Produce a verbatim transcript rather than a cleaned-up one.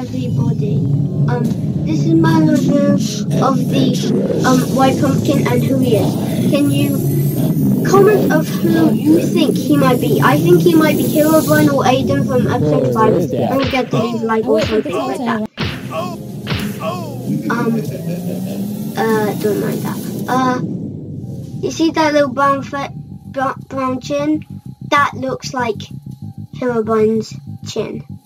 everybody. Um, this is my review of the um White Pumpkin and who he is. Can you comment of who you think he might be? I think he might be Herobrine or Aiden from episode five. Don't forget to leave a like or something like that. Um, uh, don't mind that. Uh, you see that little brown brown chin? That looks like Herobrine's chin.